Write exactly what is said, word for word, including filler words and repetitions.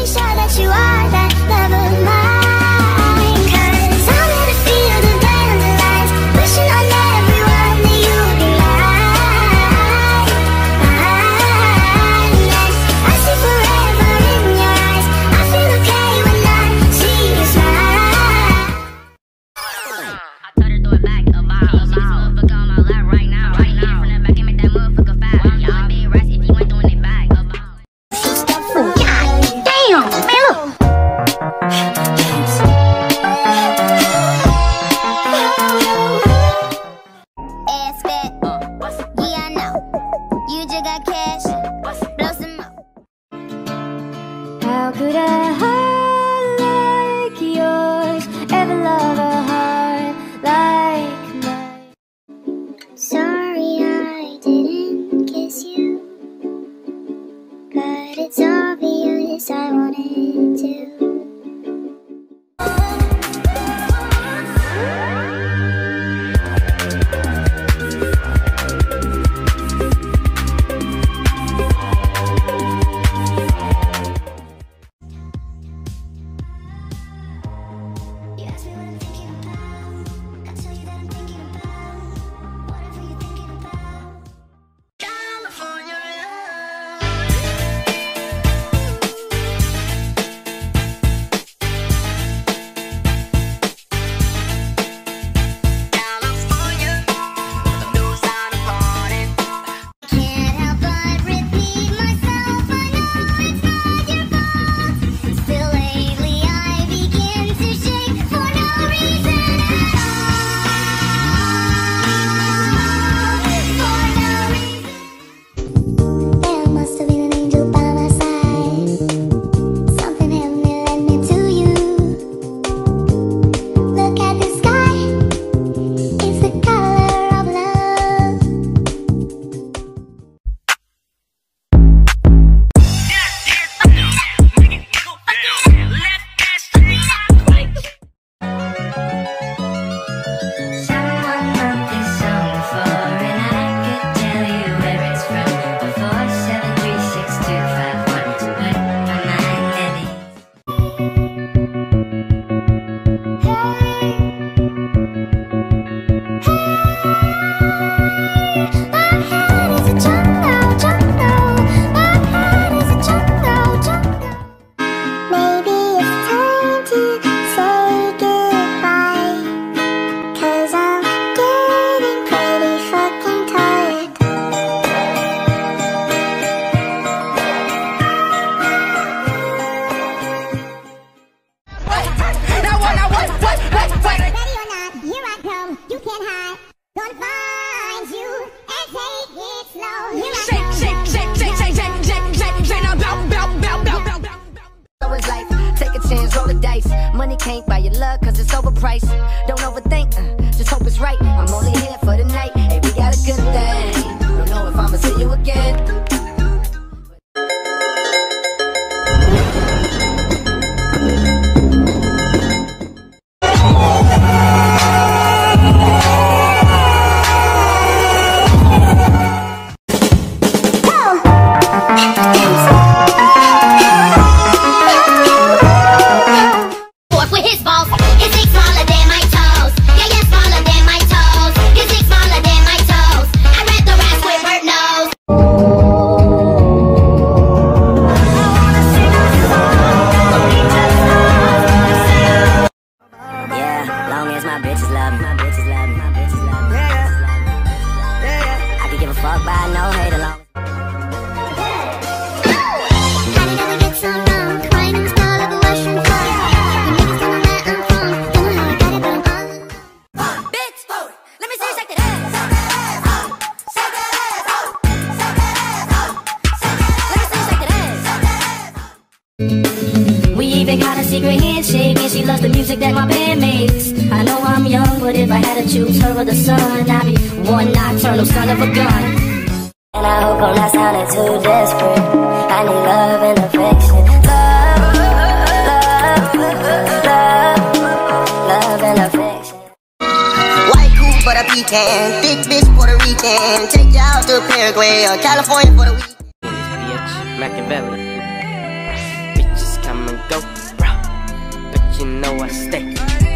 sure that you are that love of mine. 'Cause I'm in a field of dandelions, wishing on everyone that you'd be mine. And I see forever in your eyes. I feel okay when I see you smile. I told her throw it back a while. She this motherfucker on my lap right now, right now. From the back and make that motherfucker fat. Y'all be rest if you ain't doing it back. Damn, man, look. Ask that, yeah, I know. You just got cash, blow some more. How could a heart like yours ever love a heart like mine? Sorry I didn't kiss you, but it's obvious I wanted to. You ask me what I'm thinking about, I tell you that I'm thinking about whatever you're thinking about. California can't help but repeat myself. I know it's not your fault. Still lately I begin to shake for no reason at all. For no reason. There must have been an angel by my side. Something held me, led me to you. Look at the sky, it's the color of love. Someone wrote this song before, and I could tell you where it's from. Before seven three six two five one to put my mind at ease. My head is a jungle, jungle. My head is a jungle, jungle. Maybe it's time to say goodbye, 'cause I'm getting pretty fucking tired. Ready or not, here I come. You can't hide. Gonna find you and take it slow. Here I Shake, come. shake, shake, shake, shake, shake, shake, shake, shake, now bow, bow, bow, bow, bow, bow. So it's life, take a chance, roll the dice. Money can't buy your love cause it's overpriced. Don't overthink, uh, just hope it's right. I'm only here for the night, hey, we got a good thing. Don't know if I'ma see you again. Forth with his balls. His dick smaller than my toes. Yeah, yeah, smaller than my toes. His dick smaller than my toes. I read the rest with bird nose. Yeah, long as my bitches love me, my bitches love me, my bitches love me, my bitches love me. I could give a fuck by no hate along. How did I get so wrong? Crying in the style of a Western flag. You niggas don't know where I'm from. Don't know how I got it, but I'm all alone. Bitch, let me see you shake that ass. Shake that ass. Shake that ass. Let me see you shake that ass. We even got a secret handshake, and she loves the music that my band makes. I know I'm young, but if I had to choose her or the sun, I'd be one nocturnal son of a gun. And I hope I'm not sounding too desperate. I need love and affection. Love, love, love, love and affection. White cool but a pecan, thick bitch Puerto Rican. Take you out to Paraguay or California for the weekend. Bitch, Machiavelli. Bitches come you know I stay.